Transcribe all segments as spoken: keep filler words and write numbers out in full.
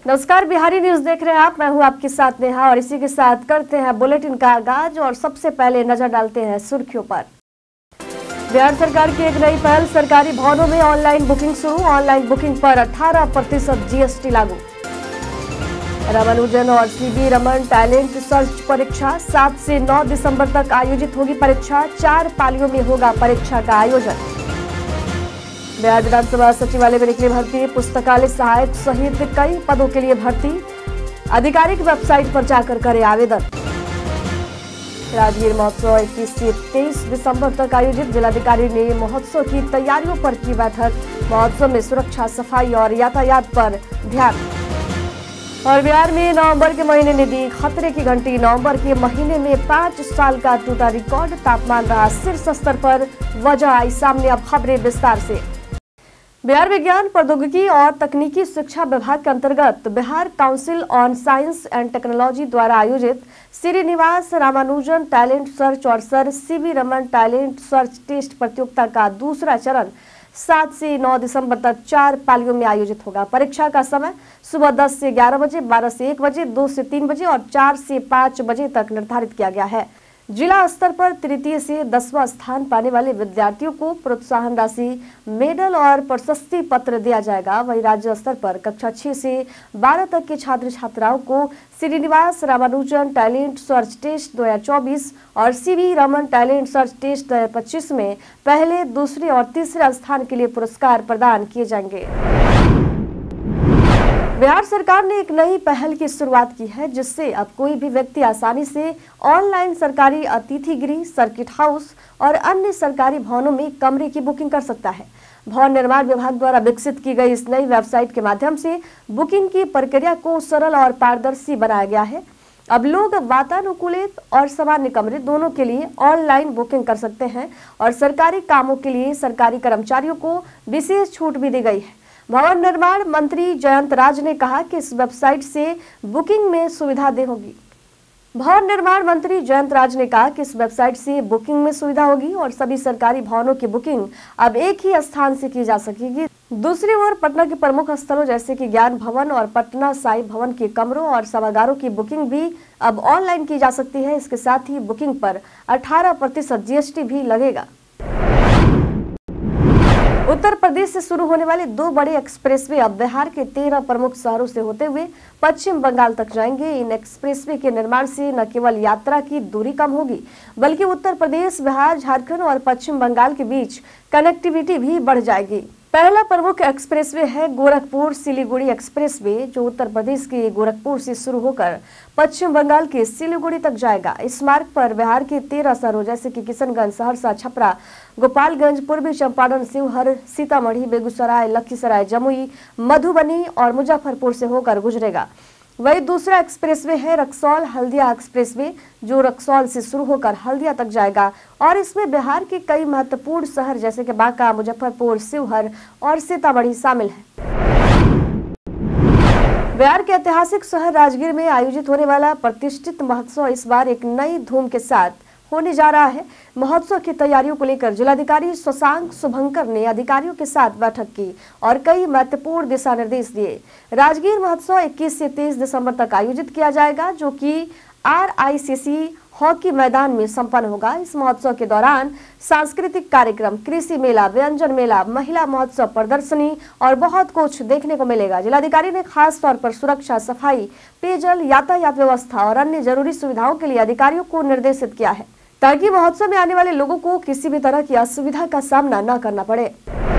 नमस्कार, बिहारी न्यूज देख रहे हैं आप। मैं हूं आपके साथ नेहा और इसी के साथ करते हैं बुलेटिन का आगाज और सबसे पहले नजर डालते हैं सुर्खियों पर। बिहार सरकार की एक नई पहल, सरकारी भवनों में ऑनलाइन बुकिंग शुरू। ऑनलाइन बुकिंग पर अठारह प्रतिशत जीएसटी लागू। रामानुजन और सीवी रमन टैलेंट सर्च परीक्षा सात से नौ दिसंबर तक आयोजित होगी परीक्षा। चार पालियों में होगा परीक्षा का आयोजन। बिहार विधानसभा सचिवालय में निकली भर्ती, पुस्तकालय सहायक सहित कई पदों के लिए भर्ती। आधिकारिक वेबसाइट पर जाकर करें आवेदन। राजगीर महोत्सव इक्कीस से तेईस दिसंबर तक आयोजित, जिलाधिकारी ने महोत्सव की तैयारियों पर की बैठक। महोत्सव में सुरक्षा, सफाई और यातायात पर ध्यान। और बिहार में नवंबर के महीने ने दी खतरे की घंटी। नवंबर के महीने में पांच साल का टूटा रिकॉर्ड, तापमान रहा शीर्ष स्तर पर। वजह आई सामने, अब खबरें विस्तार से। बिहार विज्ञान प्रौद्योगिकी और तकनीकी शिक्षा विभाग के अंतर्गत Bihar council on science and technology द्वारा आयोजित श्रीनिवास रामानुजन टैलेंट सर्च और sir C V Raman talent search test प्रतियोगिता का दूसरा चरण सात से नौ दिसंबर तक चार पालियों में आयोजित होगा। परीक्षा का समय सुबह दस से ग्यारह बजे, बारह से एक बजे, दो से तीन बजे और चार से पाँच बजे तक निर्धारित किया गया है। जिला स्तर पर तृतीय से दसवां स्थान पाने वाले विद्यार्थियों को प्रोत्साहन राशि, मेडल और प्रशस्ति पत्र दिया जाएगा। वहीं राज्य स्तर पर कक्षा छह से बारह तक के छात्र छात्राओं को Srinivasa Ramanujan talent search test दो हज़ार चौबीस और C V Raman talent search test दो हज़ार पच्चीस में पहले, दूसरे और तीसरे स्थान के लिए पुरस्कार प्रदान किए जाएंगे। बिहार सरकार ने एक नई पहल की शुरुआत की है, जिससे अब कोई भी व्यक्ति आसानी से ऑनलाइन सरकारी अतिथि गृह, सर्किट हाउस और अन्य सरकारी भवनों में कमरे की बुकिंग कर सकता है। भवन निर्माण विभाग द्वारा विकसित की गई इस नई वेबसाइट के माध्यम से बुकिंग की प्रक्रिया को सरल और पारदर्शी बनाया गया है। अब लोग वातानुकूलित और सामान्य कमरे दोनों के लिए ऑनलाइन बुकिंग कर सकते हैं और सरकारी कामों के लिए सरकारी कर्मचारियों को विशेष छूट भी दी गई है। भवन निर्माण मंत्री जयंत राज ने कहा कि इस वेबसाइट से बुकिंग में सुविधा दे होगी। भवन निर्माण मंत्री जयंत राज ने कहा कि इस वेबसाइट से बुकिंग में सुविधा होगी और सभी सरकारी भवनों की बुकिंग अब एक ही स्थान से की जा सकेगी। दूसरी ओर पटना के प्रमुख स्थलों जैसे कि ज्ञान भवन और पटना साई भवन के कमरों और सभागारों की बुकिंग भी अब ऑनलाइन की जा सकती है। इसके साथ ही बुकिंग पर अठारह प्रतिशत जीएसटी भी लगेगा। उत्तर प्रदेश से शुरू होने वाले दो बड़े एक्सप्रेसवे अब बिहार के तेरह प्रमुख शहरों से होते हुए पश्चिम बंगाल तक जाएंगे। इन एक्सप्रेसवे के निर्माण से न केवल यात्रा की दूरी कम होगी, बल्कि उत्तर प्रदेश, बिहार, झारखंड और पश्चिम बंगाल के बीच कनेक्टिविटी भी बढ़ जाएगी। पहला प्रमुख एक्सप्रेसवे है गोरखपुर सिलीगुड़ी एक्सप्रेसवे, जो उत्तर प्रदेश के गोरखपुर से शुरू होकर पश्चिम बंगाल के सिलीगुड़ी तक जाएगा। इस मार्ग पर बिहार के तेरह शहरों जैसे कि किशनगंज, सहरसा, छपरा, गोपालगंज, पूर्वी चंपारण, शिवहर, सीतामढ़ी, बेगूसराय, लखीसराय, जमुई, मधुबनी और मुजफ्फरपुर से होकर गुजरेगा। वही दूसरा एक्सप्रेसवे है रक्सौल हल्दिया एक्सप्रेसवे, जो रक्सौल से शुरू होकर हल्दिया तक जाएगा और इसमें बिहार के कई महत्वपूर्ण शहर जैसे कि बांका, मुजफ्फरपुर, शिवहर और सीतामढ़ी शामिल है। बिहार के ऐतिहासिक शहर राजगीर में आयोजित होने वाला प्रतिष्ठित महोत्सव इस बार एक नई धूम के साथ होने जा रहा है। महोत्सव की तैयारियों को लेकर जिलाधिकारी शशांक शुभंकर ने अधिकारियों के साथ बैठक की और कई महत्वपूर्ण दिशा निर्देश दिए। राजगीर महोत्सव इक्कीस से तेईस दिसंबर तक आयोजित किया जाएगा, जो कि are I C C hockey मैदान में संपन्न होगा। इस महोत्सव के दौरान सांस्कृतिक कार्यक्रम, कृषि मेला, व्यंजन मेला, महिला महोत्सव, प्रदर्शनी और बहुत कुछ देखने को मिलेगा। जिलाधिकारी ने खास तौर पर सुरक्षा, सफाई, पेयजल, यातायात व्यवस्था और अन्य जरूरी सुविधाओं के लिए अधिकारियों को निर्देशित किया है, ताकि महोत्सव में आने वाले लोगों को किसी भी तरह की असुविधा का सामना न करना पड़े।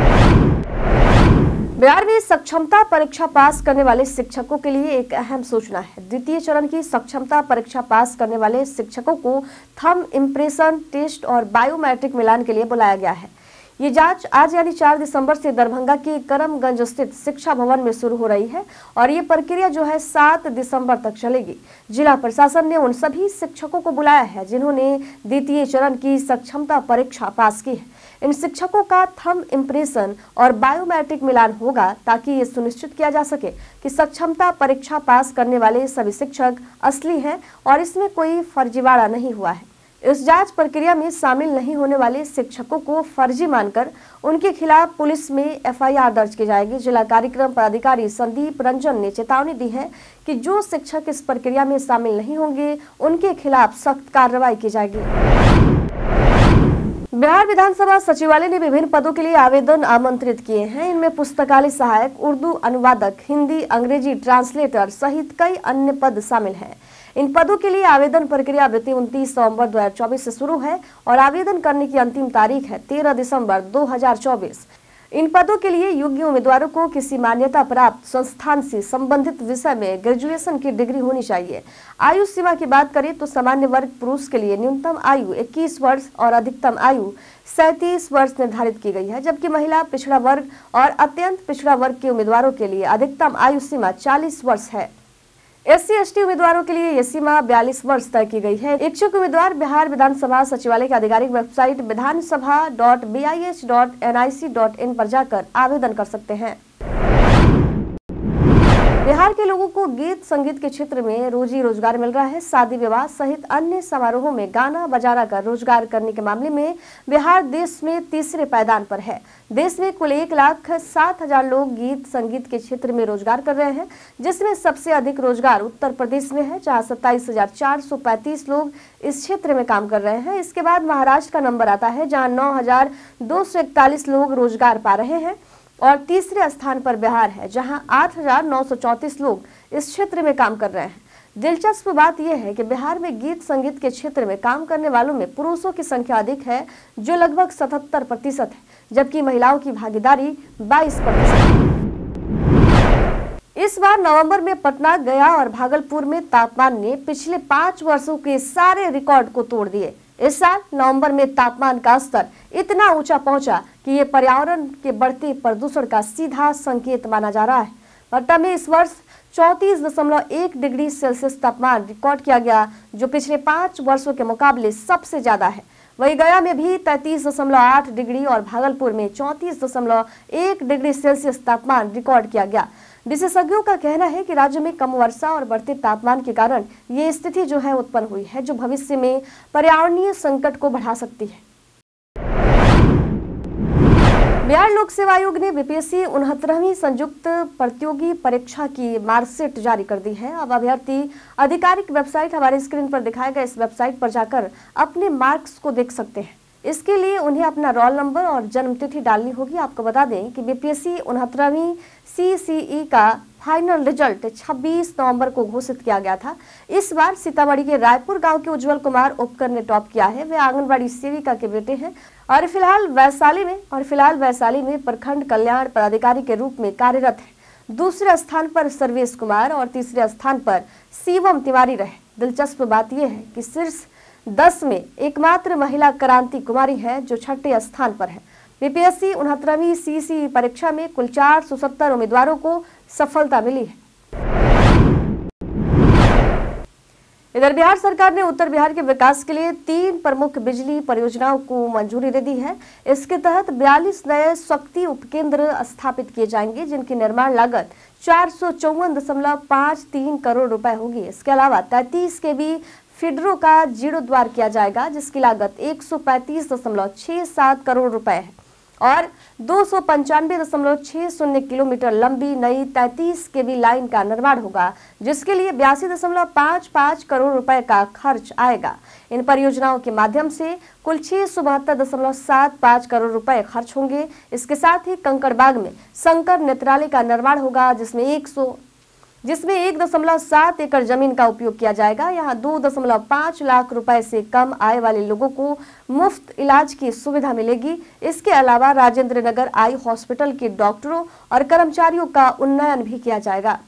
बिहार में सक्षमता परीक्षा पास करने वाले शिक्षकों के लिए एक अहम सूचना है। द्वितीय चरण की सक्षमता परीक्षा पास करने वाले शिक्षकों को थंब इम्प्रेशन टेस्ट और बायोमेट्रिक मिलान के लिए बुलाया गया है। ये जांच आज यानी चार दिसंबर से दरभंगा के करमगंज स्थित शिक्षा भवन में शुरू हो रही है और ये प्रक्रिया जो है सात दिसंबर तक चलेगी। जिला प्रशासन ने उन सभी शिक्षकों को बुलाया है जिन्होंने द्वितीय चरण की सक्षमता परीक्षा पास की है। इन शिक्षकों का थंब इम्प्रेशन और बायोमेट्रिक मिलान होगा, ताकि ये सुनिश्चित किया जा सके कि सक्षमता परीक्षा पास करने वाले सभी शिक्षक असली हैं और इसमें कोई फर्जीवाड़ा नहीं हुआ है। इस जांच प्रक्रिया में शामिल नहीं होने वाले शिक्षकों को फर्जी मानकर उनके खिलाफ पुलिस में एफ आई आर दर्ज की जाएगी। जिला कार्यक्रम पदाधिकारी संदीप रंजन ने चेतावनी दी है कि जो शिक्षक इस प्रक्रिया में शामिल नहीं होंगे उनके खिलाफ सख्त कार्रवाई की जाएगी। बिहार विधानसभा सचिवालय ने विभिन्न पदों के लिए आवेदन आमंत्रित किए हैं। इनमें पुस्तकालय सहायक, उर्दू अनुवादक, हिंदी अंग्रेजी ट्रांसलेटर सहित कई अन्य पद शामिल हैं। इन पदों के लिए आवेदन प्रक्रिया अवधि उनतीस नवंबर दो हजार चौबीस से शुरू है और आवेदन करने की अंतिम तारीख है तेरह दिसंबर दो हजार चौबीस। इन पदों के लिए योग्य उम्मीदवारों को किसी मान्यता प्राप्त संस्थान से संबंधित विषय में ग्रेजुएशन की डिग्री होनी चाहिए। आयु सीमा की बात करें तो सामान्य वर्ग पुरुष के लिए न्यूनतम आयु इक्कीस वर्ष और अधिकतम आयु सैंतीस वर्ष निर्धारित की गई है, जबकि महिला, पिछड़ा वर्ग और अत्यंत पिछड़ा वर्ग के उम्मीदवारों के लिए अधिकतम आयु सीमा चालीस वर्ष है। एस सी एस टी उम्मीदवारों के लिए यह सीमा बयालीस वर्ष तय की गई है। इच्छुक उम्मीदवार बिहार विधानसभा सचिवालय की आधिकारिक website vidhansabha dot B I H dot N I C dot in पर जाकर आवेदन कर सकते हैं। बिहार के लोगों को गीत संगीत के क्षेत्र में रोजी रोजगार मिल रहा है। शादी विवाह सहित अन्य समारोहों में गाना बजाना कर रोजगार करने के मामले में बिहार देश में तीसरे पायदान पर है। देश में कुल एक लाख सात हजार लोग गीत संगीत के क्षेत्र में रोजगार कर रहे हैं, जिसमें सबसे अधिक रोजगार उत्तर प्रदेश में है, जहां सत्ताईस हजार चार सौ पैंतीस लोग इस क्षेत्र में काम कर रहे हैं। इसके बाद महाराष्ट्र का नंबर आता है, जहाँ नौ हजार दो सौ इकतालीस लोग रोजगार पा रहे हैं और तीसरे स्थान पर बिहार है, जहां आठ हजार नौ सौ चौंतीस लोग इस क्षेत्र में काम कर रहे हैं। दिलचस्प बात यह है कि बिहार में गीत संगीत के क्षेत्र में काम करने वालों में पुरुषों की संख्या अधिक है, जो लगभग सतहत्तर प्रतिशत है, जबकि महिलाओं की भागीदारी बाईस प्रतिशत है। इस बार नवंबर में पटना, गया और भागलपुर में तापमान ने पिछले पांच वर्षों के सारे रिकॉर्ड को तोड़ दिए। इस साल नवंबर में तापमान का स्तर इतना ऊंचा पहुंचा कि ये पर्यावरण के बढ़ते प्रदूषण का सीधा संकेत माना जा रहा है। पटना में इस वर्ष चौंतीस दशमलव एक डिग्री सेल्सियस तापमान रिकॉर्ड किया गया, जो पिछले पांच वर्षों के मुकाबले सबसे ज्यादा है। वहीं गया में भी तैंतीस दशमलव आठ डिग्री और भागलपुर में चौंतीस दशमलव एक डिग्री सेल्सियस तापमान रिकॉर्ड किया गया। विशेषज्ञों का कहना है कि राज्य में कम वर्षा और बढ़ते तापमान के कारण ये स्थिति जो है उत्पन्न हुई है, जो भविष्य में पर्यावरणीय संकट को बढ़ा सकती है। बिहार लोक सेवा आयोग ने बी पी एस सी उनहत्तरवीं संयुक्त प्रतियोगी परीक्षा की मार्कशीट जारी कर दी है। अब अभ्यर्थी आधिकारिक वेबसाइट हमारे स्क्रीन पर दिखाए गए इस वेबसाइट पर जाकर अपने मार्क्स को देख सकते हैं। इसके लिए उन्हें अपना रोल नंबर और जन्म तिथि डालनी होगी। आपको बता दें कि बी पी एस सी उनहत्तरवीं सी सी ई का फाइनल रिजल्ट छब्बीस नवंबर को घोषित किया गया था। इस बार सीतामढ़ी के रायपुर गांव के उज्जवल कुमार उपकर ने टॉप किया है। वे आंगनबाड़ी सेविका के बेटे हैं और फिलहाल वैशाली में और फिलहाल वैशाली में प्रखंड कल्याण पदाधिकारी के रूप में कार्यरत है। दूसरे स्थान पर सर्वेश कुमार और तीसरे स्थान पर शिवम तिवारी रहे। दिलचस्प बात यह है कि शीर्ष दस में एकमात्र महिला क्रांति कुमारी है, जो छठे स्थान पर है। बी पी एस सी उनहत्तरवीं सी सी ई परीक्षा में कुल चार सौ सत्तर उम्मीदवारों को सफलता मिली है। इधर बिहार सरकार ने उत्तर बिहार के विकास के लिए तीन प्रमुख बिजली परियोजनाओं को मंजूरी दे दी है। इसके तहत बयालीस नए शक्ति उपकेंद्र स्थापित किए जाएंगे, जिनकी निर्माण लागत चार सौ चौवन दशमलव पाँच तीन करोड़ रुपए होगी। इसके अलावा तैंतीस के बी फीडरों का जीर्णोद्वार किया जाएगा, जिसकी लागत एक सौ पैंतीस दशमलव छह सात करोड़ रुपए है और दो सौ पंचानवे दशमलव छह शून्य किलोमीटर लंबी नई तैंतीस के बी लाइन का निर्माण होगा, जिसके लिए बयासी दशमलव पाँच पाँच करोड़ रुपए का खर्च आएगा। इन परियोजनाओं के माध्यम से कुल छह सौ बहत्तर दशमलव सात पाँच करोड़ रुपए खर्च होंगे। इसके साथ ही कंकड़बाग में शंकर नेत्रालय का निर्माण होगा, जिसमें एक सौ जिसमें एक दशमलव सात एकड़ जमीन का उपयोग किया जाएगा। यहाँ दो दशमलव पाँच लाख रुपए से कम आय वाले लोगों को मुफ्त इलाज की सुविधा मिलेगी। इसके अलावा राजेंद्र नगर आई हॉस्पिटल के डॉक्टरों और कर्मचारियों का उन्नयन भी किया जाएगा।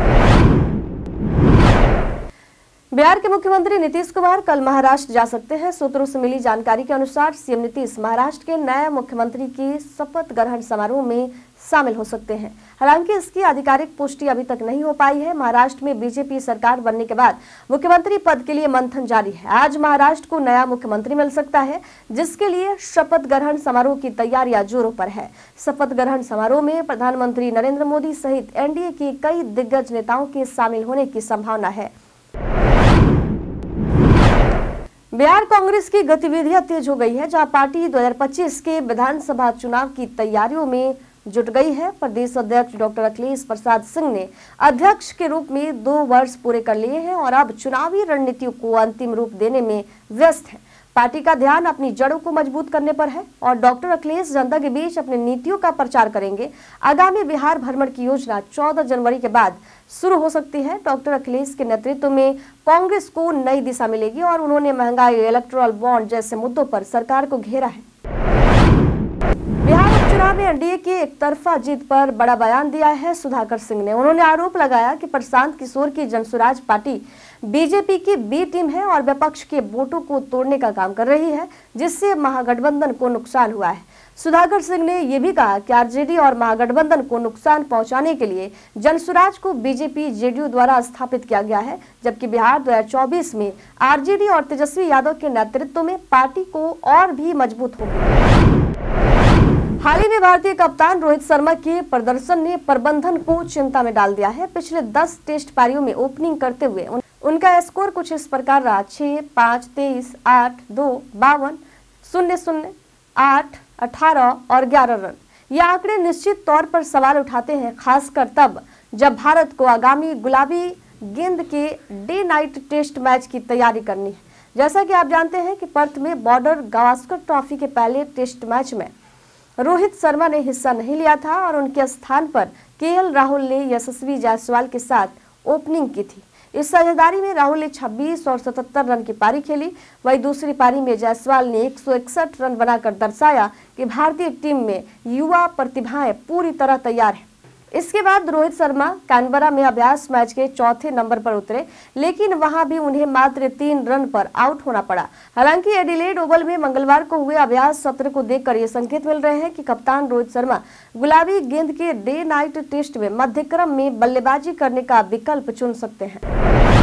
बिहार के मुख्यमंत्री नीतीश कुमार कल महाराष्ट्र जा सकते हैं। सूत्रों से मिली जानकारी के अनुसार सीएम नीतीश महाराष्ट्र के नए मुख्यमंत्री की शपथ ग्रहण समारोह में शामिल हो सकते हैं। हालांकि इसकी आधिकारिक पुष्टि अभी तक नहीं हो पाई है। महाराष्ट्र में बीजेपी सरकार बनने के बाद मुख्यमंत्री पद के लिए मंथन जारी है। आज महाराष्ट्र को नया मुख्यमंत्री मिल सकता है, जिसके लिए शपथ ग्रहण समारोह की तैयारियां जोरों पर है। शपथ ग्रहण समारोह में प्रधानमंत्री नरेंद्र मोदी सहित एन डी ए के कई दिग्गज नेताओं के शामिल होने की संभावना है। बिहार कांग्रेस की गतिविधियां तेज हो गई है, जहां पार्टी दो हज़ार पच्चीस के विधानसभा चुनाव की तैयारियों में जुट गई है। प्रदेश अध्यक्ष डॉक्टर अखिलेश प्रसाद सिंह ने अध्यक्ष के रूप में दो वर्ष पूरे कर लिए हैं और अब चुनावी रणनीतियों को अंतिम रूप देने में व्यस्त है। पार्टी का ध्यान अपनी जड़ों को मजबूत करने पर है और डॉक्टर अखिलेश जनता के बीच अपनी नीतियों का प्रचार करेंगे। आगामी बिहार भ्रमण की योजना चौदह जनवरी के बाद शुरू हो सकती है। डॉक्टर अखिलेश के नेतृत्व में कांग्रेस को नई दिशा मिलेगी और उन्होंने महंगाई, इलेक्टोरल बॉन्ड जैसे मुद्दों पर सरकार को घेरा है। बिहार उपचुनाव में एनडीए की एक तरफा जीत पर बड़ा बयान दिया है सुधाकर सिंह ने। उन्होंने आरोप लगाया कि प्रशांत किशोर की जनसुराज पार्टी बीजेपी की बी टीम है और विपक्ष के वोटों को तोड़ने का काम कर रही है, जिससे महागठबंधन को नुकसान हुआ है। सुधाकर सिंह ने यह भी कहा कि आरजेडी और महागठबंधन को नुकसान पहुंचाने के लिए जनसुराज को बीजेपी जेडीयू द्वारा स्थापित किया गया है, जबकि बिहार दो हज़ार चौबीस में आरजेडी और तेजस्वी यादव के नेतृत्व में पार्टी को और भी मजबूत होगी। हाल ही में भारतीय कप्तान रोहित शर्मा के प्रदर्शन ने प्रबंधन को चिंता में डाल दिया है। पिछले दस टेस्ट पारियों में ओपनिंग करते हुए उन, उनका स्कोर कुछ इस प्रकार रहा: छह, पाँच, तेईस, आठ, दो, बावन, शून्य शून्य, आठ, अठारह और ग्यारह रन। ये आंकड़े निश्चित तौर पर सवाल उठाते हैं, खासकर तब जब भारत को आगामी गुलाबी गेंद के डे नाइट टेस्ट मैच की तैयारी करनी है। जैसा कि आप जानते हैं कि पर्थ में बॉर्डर गावस्कर ट्रॉफी के पहले टेस्ट मैच में रोहित शर्मा ने हिस्सा नहीं लिया था और उनके स्थान पर केएल राहुल ने यशस्वी जायसवाल के साथ ओपनिंग की थी। इस साझेदारी में राहुल ने छब्बीस और सतहत्तर रन की पारी खेली। वही दूसरी पारी में जायसवाल ने एक सौ इकसठ रन बनाकर दर्शाया कि भारतीय टीम में युवा प्रतिभाएं पूरी तरह तैयार है। इसके बाद रोहित शर्मा कैनबरा में अभ्यास मैच के चौथे नंबर पर उतरे, लेकिन वहां भी उन्हें मात्र तीन रन पर आउट होना पड़ा। हालांकि एडिलेड ओवल में मंगलवार को हुए अभ्यास सत्र को देखकर ये संकेत मिल रहे हैं कि कप्तान रोहित शर्मा गुलाबी गेंद के डे नाइट टेस्ट में मध्यक्रम में बल्लेबाजी करने का विकल्प चुन सकते हैं।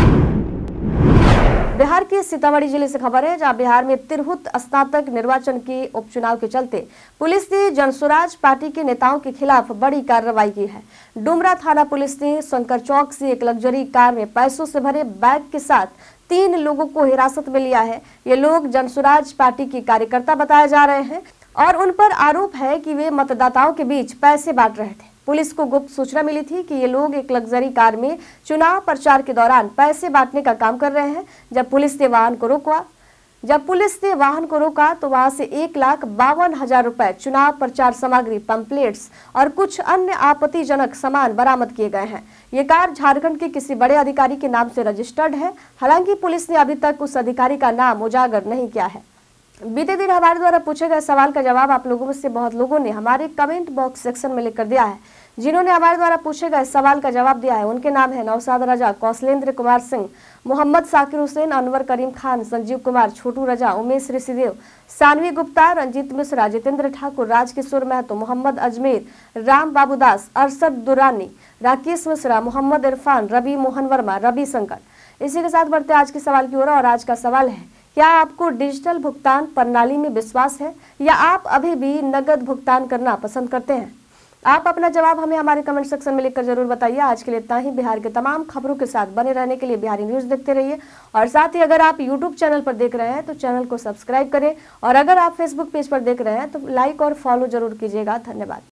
बिहार के सीतामढ़ी जिले से खबर है, जहां बिहार में तिरहुत स्नातक निर्वाचन के उपचुनाव के चलते पुलिस ने जनसुराज पार्टी के नेताओं के खिलाफ बड़ी कार्रवाई की है। डुमरा थाना पुलिस ने शंकर चौक से एक लग्जरी कार में पैसों से भरे बैग के साथ तीन लोगों को हिरासत में लिया है। ये लोग जनसुराज पार्टी के कार्यकर्ता बताए जा रहे हैं और उन पर आरोप है कि वे मतदाताओं के बीच पैसे बांट रहे थे। पुलिस को गुप्त सूचना मिली थी कि ये लोग एक लग्जरी कार में चुनाव प्रचार के दौरान पैसे बांटने का काम कर रहे हैं। जब पुलिस ने वाहन को रोका जब पुलिस ने वाहन को रोका तो वहां से एक लाख बावन हजार रुपए, चुनाव प्रचार सामग्री, पंपलेट्स और कुछ अन्य आपत्तिजनक सामान बरामद किए गए हैं। ये कार झारखंड के किसी बड़े अधिकारी के नाम से रजिस्टर्ड है। हालांकि पुलिस ने अभी तक उस अधिकारी का नाम उजागर नहीं किया है। बीते दिन हमारे द्वारा पूछे गए सवाल का जवाब आप लोगों में से बहुत लोगों ने हमारे कमेंट बॉक्स सेक्शन में लिखकर दिया है। जिन्होंने हमारे द्वारा पूछे गए सवाल का जवाब दिया है उनके नाम है नौशाद रजा, कौशलेंद्र कुमार सिंह, मोहम्मद साकिर हुसैन, अनवर करीम खान, संजीव कुमार, छोटू रजा, उमेश ऋषिदेव, सानवी गुप्ता, रंजीत मिश्रा, जितेंद्र ठाकुर, राजकिशोर महतो, मोहम्मद अजमेर, राम बाबूदास, अरशद दुरानी, राकेश मिश्रा, मोहम्मद इरफान, रवि मोहन वर्मा, रवि शंकर। इसी के साथ बढ़ते आज के सवाल की ओर और आज का सवाल है, क्या आपको डिजिटल भुगतान प्रणाली में विश्वास है या आप अभी भी नकद भुगतान करना पसंद करते हैं? आप अपना जवाब हमें हमारे कमेंट सेक्शन में लिखकर जरूर बताइए। आज के लिए इतना ही। बिहार के तमाम खबरों के साथ बने रहने के लिए बिहारी न्यूज देखते रहिए और साथ ही अगर आप यूट्यूब चैनल पर देख रहे हैं तो चैनल को सब्सक्राइब करें और अगर आप फेसबुक पेज पर देख रहे हैं तो लाइक और फॉलो जरूर कीजिएगा। धन्यवाद।